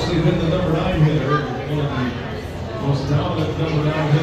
obviously been the number 9 hitter, one of the most dominant number 9